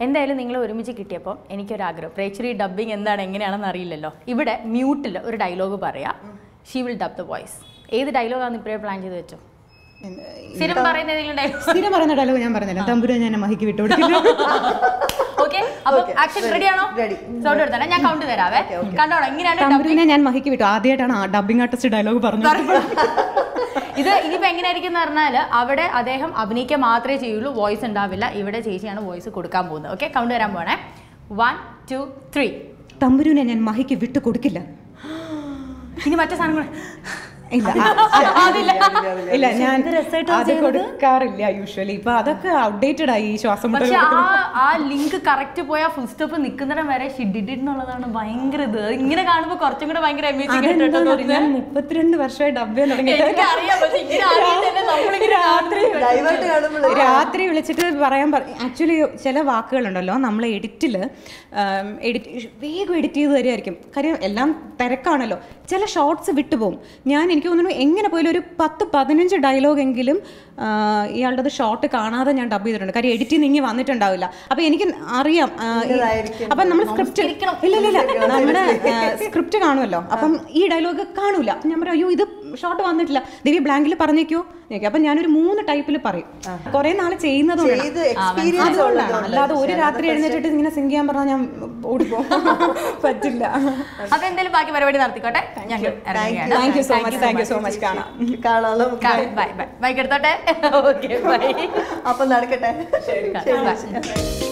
എന്തായാലും നിങ്ങൾ ഒരുമിച്ച് കിട്ടിയപ്പോൾ എനിക്കൊരാഗ്രഹം പ്രേക്ഷകർ ഡബ്ബിങ് എന്താണ് എങ്ങനെയാണെന്ന് അറിയില്ലല്ലോ ഇവിടെ മ്യൂട്ടിൽ ഒരു ഡയലോഗ് പറയാം she will dub the voice ഏത് ഡയലോഗാണ് ഇപ്പോഴേ പ്ലാൻ ചെയ്ത് വെച്ചോ സ്ഥിരം പറയുന്ന ഡയലോഗ് ഞാൻ പറഞ്ഞില്ല തമ്പുരാൻ ഞാൻ മഹിക്ക് വിട്ടുകൊടുക്കില്ല ഓക്കെ അപ്പോൾ ആക്ഷൻ റെഡിയാണോ സൗണ്ട് എടുത്താൽ ഞാൻ കൗണ്ട് തരാവേ കണ്ടോളാം എങ്ങനെയാണ് തമ്പുരാനെ ഞാൻ മഹിക്ക് വിട്ടു ആദ്യമായിട്ടാണ് ഡബ്ബിംഗ് ആർട്ടിസ്റ്റ് ഡയലോഗ് പറഞ്ഞത് ഇത് ഇനിയിപ്പോൾ എങ്ങനെയായിരിക്കും എന്ന് പറഞ്ഞാൽ അവിടെ അദ്ദേഹം അഭിനയിക്കാൻ മാത്രമേ ചെയ്യുള്ളൂ വോയിസ് ഉണ്ടാവില്ല ഇവിടെ ചേച്ചിയാണ് വോയിസ് കൊടുക്കാൻ പോകുന്നത് ഓക്കെ കൗണ്ട് തരാൻ പോണേ 1 2 3 തമ്പുരാനെ ഞാൻ മഹിക്ക് വിട്ടു കൊടുക്കില്ല ഇനി മറ്റേ സാധനം ഇല്ല ഞാൻ അത് കൊടുക്കാറില്ല യൂഷ്വലി ഇപ്പൊ അതൊക്കെ ഔട്ട്ഡേറ്റഡ് ആയി ശ്വാസം പക്ഷെ ആ ലിങ്ക് കറക്റ്റ് പോയ ഫുൾ സ്റ്റോപ്പ് നിൽക്കുന്നിടം വരെ എന്നുള്ളതാണ് ഭയങ്കര ഇത് ഇങ്ങനെ കാണുമ്പോൾ കുറച്ചും കൂടെ ഭയങ്കര ഞാൻ 32 വർഷമായി ഡബ്ബേ തുടങ്ങിയിട്ട് രാത്രി വിളിച്ചിട്ട് പറയാൻ ആക്ച്വലി ചില വാക്കുകളുണ്ടല്ലോ നമ്മളെ എഡിറ്റില് വേഗം എഡിറ്റ് ചെയ്ത് തരുമായിരിക്കും കാര്യം എല്ലാം തിരക്കാണല്ലോ ചില ഷോർട്സ് വിട്ടുപോകും ഞാൻ എനിക്ക് തോന്നുന്നു എങ്ങനെ പോയാലും ഒരു 10-15 ഡയലോഗെങ്കിലും ഇയാളുടെ ഷോർട്ട് കാണാതെ ഞാൻ ഡബ് ചെയ്തിട്ടുണ്ട് കാര്യം എഡിറ്റ് ചെയ്ത് ഇങ്ങനെ വന്നിട്ടുണ്ടാവില്ല അപ്പം എനിക്ക് അറിയാം അപ്പം നമ്മൾ സ്ക്രിപ്റ്റ് ഇല്ല നമ്മുടെ സ്ക്രിപ്റ്റ് കാണുമല്ലോ അപ്പം ഈ ഡയലോഗ് കാണൂല ഞാൻ പറയാം അയ്യോ ഇത് ഷോർട്ട് വന്നിട്ടില്ല ദേവി ബ്ലാങ്കിൽ പറഞ്ഞേക്കോ അപ്പം ഞാനൊരു 3 ടൈപ്പിൽ പറയും കുറെ നാൾ ചെയ്യുന്നതുകൊണ്ടാണ് അല്ലാതെ ഒരു രാത്രി എഴുന്നേറ്റിട്ട് ഇങ്ങനെ സിംഗ് ചെയ്യാൻ പറഞ്ഞാൽ ഞാൻ ഓടിപ്പോ പറ്റില്ല അപ്പൊ എന്തായാലും ബാക്കി പരിപാടി നടത്തിക്കോട്ടെ താങ്ക് യു സോ മച്ച് കാണാം ബൈ ബൈ ബൈക്ക് എടുത്തോട്ടെ ഓക്കെ ബൈ അപ്പൊ നടക്കട്ടെ.